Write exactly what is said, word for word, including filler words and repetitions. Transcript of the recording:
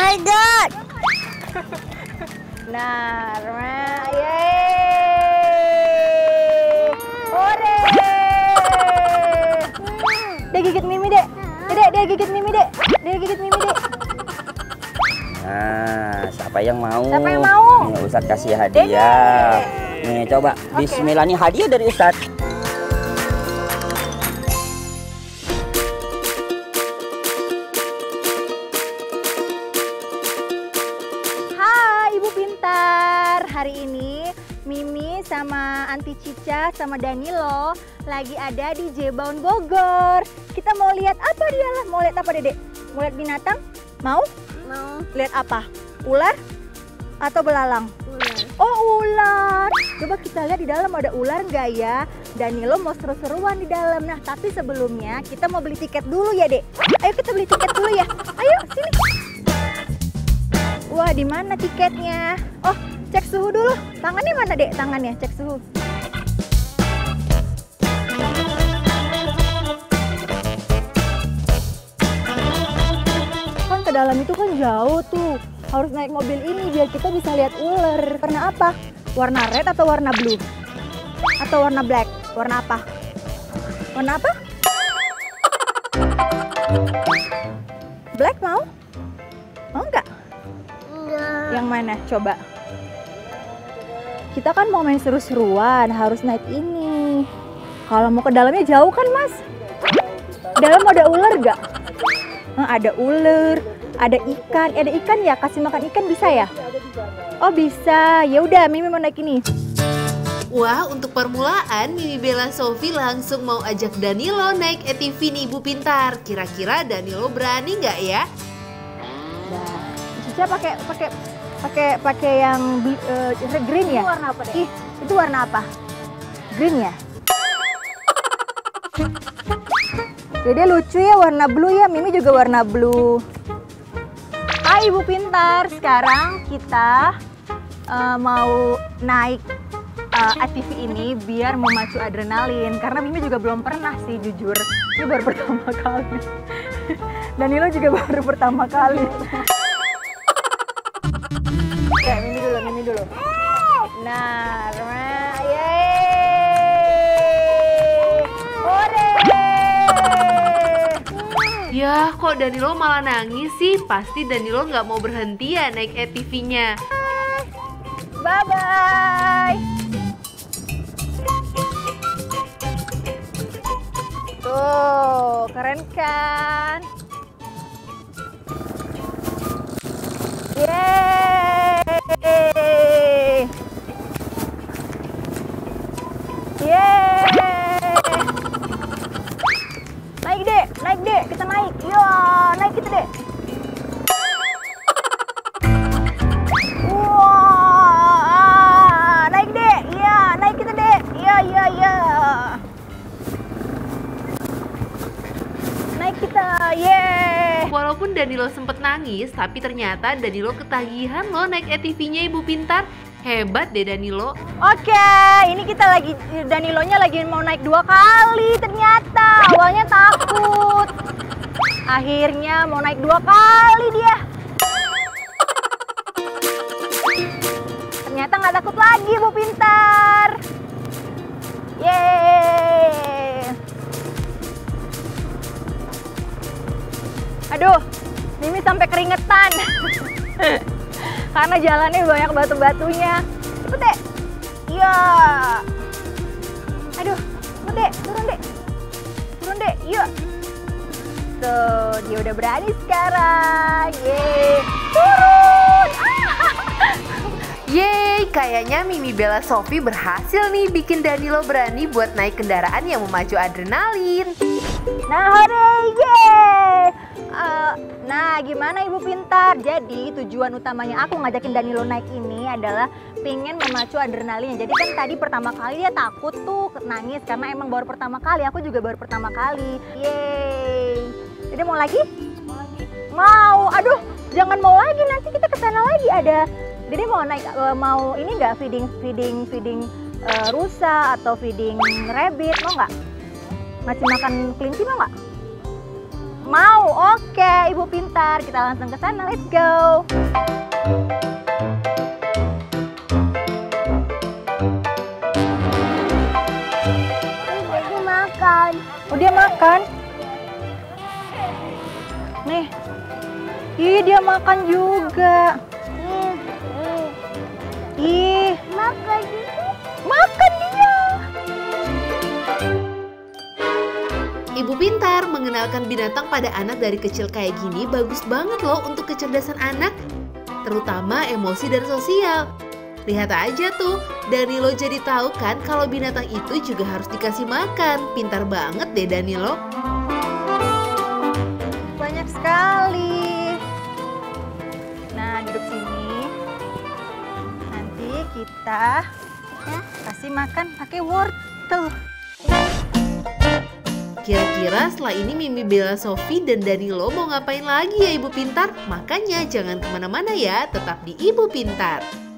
my god. Nah, yeay. Hore. Dia gigit Mimi, Dek. Dek, dia gigit Mimi, Dek. Dia gigit Mimi, Dek. Nah, siapa yang mau? Siapa yang mau? Nih, Ustadz kasih hadiah. Nih, coba. Okay. Bismillah, nih hadiah dari Ustadz. Hai, Ibu Pintar. Hari ini Mimi sama Anti Cica sama Danilo lagi ada di J-Bound Bogor. Kita mau lihat apa dia lah? Mau lihat apa, Dedek? Mau lihat binatang? Mau? Mau. Lihat apa? Ular atau belalang? Ular. Oh, ular. Coba kita lihat di dalam ada ular nggak ya? Danilo mau seru-seruan di dalam. Nah, tapi sebelumnya kita mau beli tiket dulu ya, Dek. Ayo kita beli tiket dulu ya. Ayo, sini. Wah, di mana tiketnya? Oh, cek suhu dulu. Tangannya mana, Dek? Tangannya, cek suhu. Kan ke dalam itu kan jauh tuh. Harus naik mobil ini biar kita bisa lihat ular. Warna apa? Warna red atau warna blue? Atau warna black? Warna apa? Warna apa? Black mau? Mau nggak? Enggak. Yang mana? Coba. Kita kan mau main seru-seruan, harus naik ini. Kalau mau ke dalamnya jauh kan, Mas? Dalam ada ular nggak? Nah, ada ular, ada ikan. Ada ikan ya? Kasih makan ikan bisa ya? Oh bisa. Ya udah, Mimi mau naik ini. Wah, untuk permulaan Mimi Bella Sofi langsung mau ajak Danilo naik A T V nih Ibu Pintar. Kira-kira Danilo berani nggak ya? Nah, Cica pakai pakai pakai pakai yang uh, green ya? Itu warna apa, Dek? Ih, itu warna apa? Green ya? Jadi lucu ya warna blue ya, Mimi juga warna blue. Hai Ibu Pintar, sekarang kita uh, mau naik uh, A T V ini biar memacu adrenalin. Karena Mimi juga belum pernah sih jujur, ini baru pertama kali. Danilo juga baru pertama kali. Oke, Mimi dulu, Mimi dulu. Nah, yeay! Hore! Ya, kok Danilo malah nangis sih? Pasti Danilo nggak mau berhenti ya naik A T V-nya. Bye-bye! Tuh, keren kan? Yeay! Yeay! Naik dek, naik dek, kita naik. Iya, naik kita dek. Wah, naik dek. Iya, naik kita dek. Iya, iya, iya. Naik kita, yeay. Walaupun Danilo sempet nangis, tapi ternyata Danilo ketagihan loh naik A T V-nya Ibu Pintar. Hebat deh Danilo. Oke, ini kita lagi, Danilonya lagi mau naik dua kali ternyata. Awalnya takut. Akhirnya mau naik dua kali dia. Ternyata nggak takut lagi Bu Pintar. Yeay. Aduh, Mimi sampai keringetan. Karena jalannya banyak batu-batunya. Cepet dek. Iya. Aduh, cepet dek, turun dek. Turun dek, yuk. Tuh, dia udah berani sekarang. Yeay. Turun. Yeay, kayaknya Mimi Bella Sofi berhasil nih bikin Danilo berani buat naik kendaraan yang memacu adrenalin. Nah, hore, yeay. Uh, nah, gimana Ibu Pintar? Jadi tujuan utamanya aku ngajakin Danilo naik ini adalah pengen memacu adrenalin. Jadi kan tadi pertama kali dia takut tuh nangis karena emang baru pertama kali. Aku juga baru pertama kali. Yeay. Jadi mau lagi? Mau lagi. Mau. Aduh, jangan mau lagi, nanti kita ke sana lagi ada. Jadi mau naik uh, mau ini nggak feeding feeding feeding uh, rusa atau feeding rabbit, mau nggak? Ngasih makan kelinci mau nggak? Mau? Oke, Ibu pintar. Kita langsung ke sana. Let's go. Jadi makan. Oh, dia makan. Nih. Ih, dia makan juga. Hmm, hmm. Ih, Makan. makan dia. Ibu pintar mengenalkan binatang pada anak dari kecil kayak gini bagus banget loh untuk kecerdasan anak, terutama emosi dan sosial. Lihat aja tuh, Danilo jadi tahu kan kalau binatang itu juga harus dikasih makan. Pintar banget deh Danilo. Banyak sekali. Nah, duduk sini. Nanti kita ya, kasih makan pakai wortel. Kira-kira setelah ini Mimi Bella Sofi dan Danilo mau ngapain lagi ya Ibu Pintar? Makanya jangan kemana-mana ya, tetap di Ibu Pintar.